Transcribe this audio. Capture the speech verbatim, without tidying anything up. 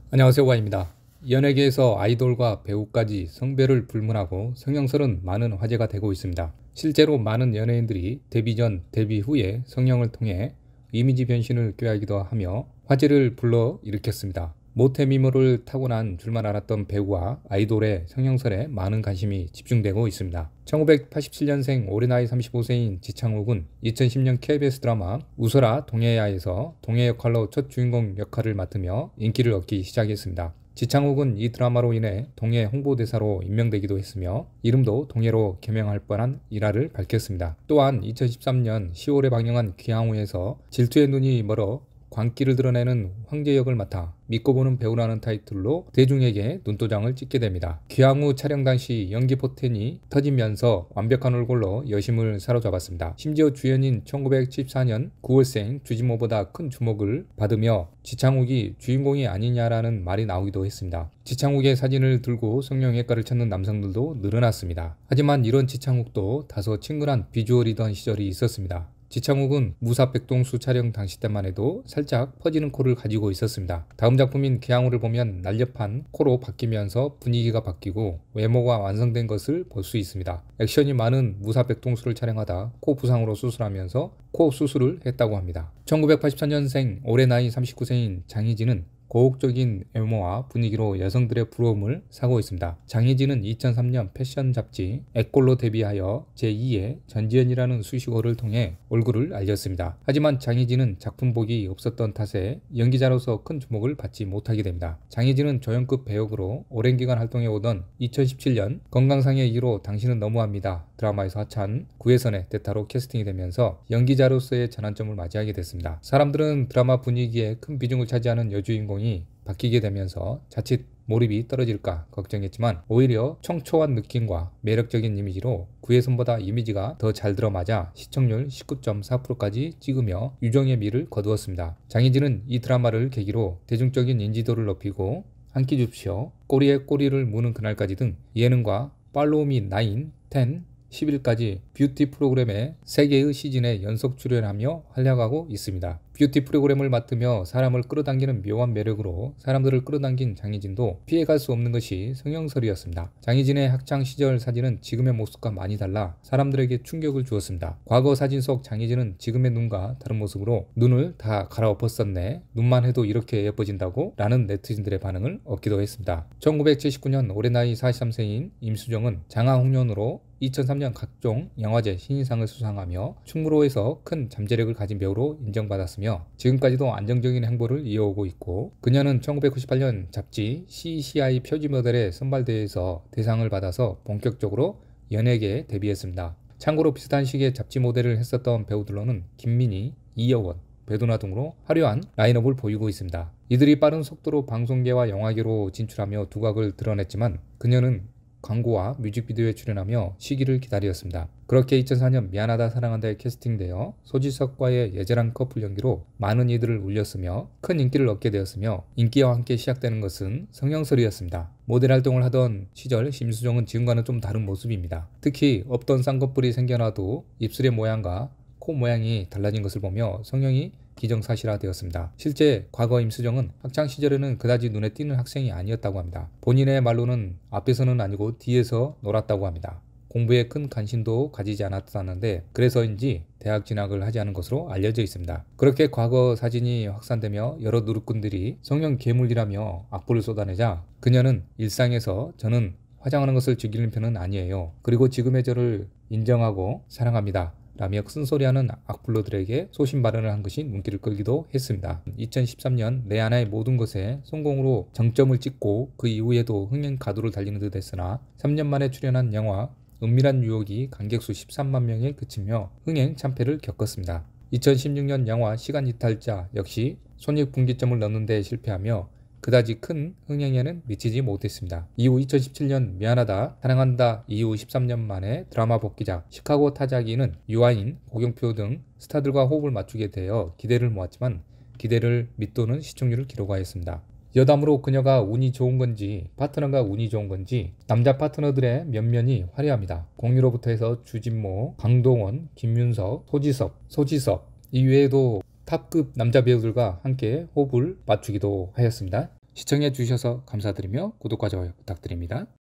안녕하세요, 와입니다. 연예계에서 아이돌과 배우까지 성별을 불문하고 성형설은 많은 화제가 되고 있습니다. 실제로 많은 연예인들이 데뷔 전, 데뷔 후에 성형을 통해 이미지 변신을 꾀하기도 하며 화제를 불러일으켰습니다. 모태 미모를 타고난 줄만 알았던 배우와 아이돌의 성형설에 많은 관심이 집중되고 있습니다. 천구백팔십칠 년생 올해 나이 삼십오 세인 지창욱은 이천십 년 케이비에스 드라마 웃어라 동해야에서 동해 역할로 첫 주인공 역할을 맡으며 인기를 얻기 시작했습니다. 지창욱은 이 드라마로 인해 동해 홍보대사로 임명되기도 했으며 이름도 동해로 개명할 뻔한 일화를 밝혔습니다. 또한 이천십삼 년 시월에 방영한 귀향우에서 질투의 눈이 멀어 광기를 드러내는 황제 역을 맡아 믿고 보는 배우라는 타이틀로 대중에게 눈도장을 찍게 됩니다. 귀향우 촬영 당시 연기 포텐이 터지면서 완벽한 얼굴로 여심을 사로잡았습니다. 심지어 주연인 천구백칠십사 년 구월생 주진모보다 큰 주목을 받으며 지창욱이 주인공이 아니냐라는 말이 나오기도 했습니다. 지창욱의 사진을 들고 성형외과를 찾는 남성들도 늘어났습니다. 하지만 이런 지창욱도 다소 친근한 비주얼이던 시절이 있었습니다. 지창욱은 무사백동수 촬영 당시 때만 해도 살짝 퍼지는 코를 가지고 있었습니다. 다음 작품인 귀향우를 보면 날렵한 코로 바뀌면서 분위기가 바뀌고 외모가 완성된 것을 볼 수 있습니다. 액션이 많은 무사백동수를 촬영하다 코 부상으로 수술하면서 코 수술을 했다고 합니다. 천구백팔십사 년생 올해 나이 삼십구 세인 장희진은 고혹적인 외모와 분위기로 여성들의 부러움을 사고 있습니다. 장희진은 이천삼 년 패션 잡지 액골로 데뷔하여 제이의 전지현이라는 수식어를 통해 얼굴을 알렸습니다. 하지만 장희진은 작품복이 없었던 탓에 연기자로서 큰 주목을 받지 못하게 됩니다. 장희진은 조연급 배역으로 오랜 기간 활동해오던 이천십칠 년 건강상의 이유로 당신은 너무합니다 드라마에서 하차한 구혜선의 대타로 캐스팅이 되면서 연기자로서의 전환점을 맞이하게 됐습니다. 사람들은 드라마 분위기에 큰 비중을 차지하는 여주인공 이 바뀌게 되면서 자칫 몰입이 떨어질까 걱정했지만 오히려 청초한 느낌과 매력적인 이미지로 구혜선보다 이미지가 더 잘 들어맞아 시청률 십구 점 사 퍼센트까지 찍으며 유종의 미를 거두었습니다. 장희진은 이 드라마를 계기로 대중적인 인지도를 높이고 한 끼 줍쇼, 꼬리에 꼬리를 무는 그날까지 등 예능과 팔로우 미 나인, 텐, 십일까지 뷰티 프로그램에 세 개의 시즌에 연속 출연하며 활약하고 있습니다. 뷰티 프로그램을 맡으며 사람을 끌어당기는 묘한 매력으로 사람들을 끌어당긴 장희진도 피해갈 수 없는 것이 성형설이었습니다. 장희진의 학창시절 사진은 지금의 모습과 많이 달라 사람들에게 충격을 주었습니다. 과거 사진 속 장희진은 지금의 눈과 다른 모습으로 눈을 다 갈아엎었었네, 눈만 해도 이렇게 예뻐진다고? 라는 네티즌들의 반응을 얻기도 했습니다. 천구백칠십구 년 올해 나이 사십삼 세인 임수정은 장하홍련으로 이천삼 년 각종 영화제 신인상을 수상하며 충무로에서 큰 잠재력을 가진 배우로 인정받았으며 지금까지도 안정적인 행보를 이어오고 있고, 그녀는 천구백구십팔 년 잡지 씨씨아이 표지 모델의 선발대회에서 대상을 받아서 본격적으로 연예계에 데뷔했습니다. 참고로 비슷한 시기에 잡지 모델을 했었던 배우들로는 김민희, 이여원, 배두나 등으로 화려한 라인업을 보이고 있습니다. 이들이 빠른 속도로 방송계와 영화계로 진출하며 두각을 드러냈지만 그녀는 광고와 뮤직비디오에 출연하며 시기를 기다렸습니다. 그렇게 이천사 년 미안하다 사랑한다에 캐스팅되어 소지섭과의 예절한 커플 연기로 많은 이들을 울렸으며 큰 인기를 얻게 되었으며, 인기와 함께 시작되는 것은 성형설이었습니다. 모델 활동을 하던 시절 심수정은 지금과는 좀 다른 모습입니다. 특히 없던 쌍꺼풀이 생겨나도 입술의 모양과 코 모양이 달라진 것을 보며 성형이 기정사실화되었습니다. 실제 과거 임수정은 학창시절에는 그다지 눈에 띄는 학생이 아니었다고 합니다. 본인의 말로는 앞에서는 아니고 뒤에서 놀았다고 합니다. 공부에 큰 관심도 가지지 않았다는데 그래서인지 대학 진학을 하지 않은 것으로 알려져 있습니다. 그렇게 과거 사진이 확산되며 여러 누리꾼들이 성형 괴물이라며 악플을 쏟아내자 그녀는 일상에서 저는 화장하는 것을 즐기는 편은 아니에요, 그리고 지금의 저를 인정하고 사랑합니다 라며 큰소리하는 악플러들에게 소신 발언을 한 것이 눈길을 끌기도 했습니다. 이천십삼 년 내 하나의 모든 것에 성공으로 정점을 찍고 그 이후에도 흥행 가도를 달리는 듯 했으나 삼 년 만에 출연한 영화 은밀한 유혹이 관객수 십삼만 명에 그치며 흥행 참패를 겪었습니다. 이천십육 년 영화 시간이탈자 역시 손익분기점을 넣는 데 실패하며 그다지 큰 흥행에는 미치지 못했습니다. 이후 이천십칠 년 미안하다 사랑한다 이후 십삼 년 만에 드라마 복귀작 시카고 타자기는 유아인, 고경표 등 스타들과 호흡을 맞추게 되어 기대를 모았지만 기대를 밑도는 시청률을 기록하였습니다. 여담으로 그녀가 운이 좋은 건지 파트너가 운이 좋은 건지 남자 파트너들의 면면이 화려합니다. 공유로부터 해서 주진모, 강동원, 김윤석, 소지섭, 소지섭 이외에도 탑급 남자 배우들과 함께 호흡을 맞추기도 하였습니다. 시청해 주셔서 감사드리며 구독과 좋아요 부탁드립니다.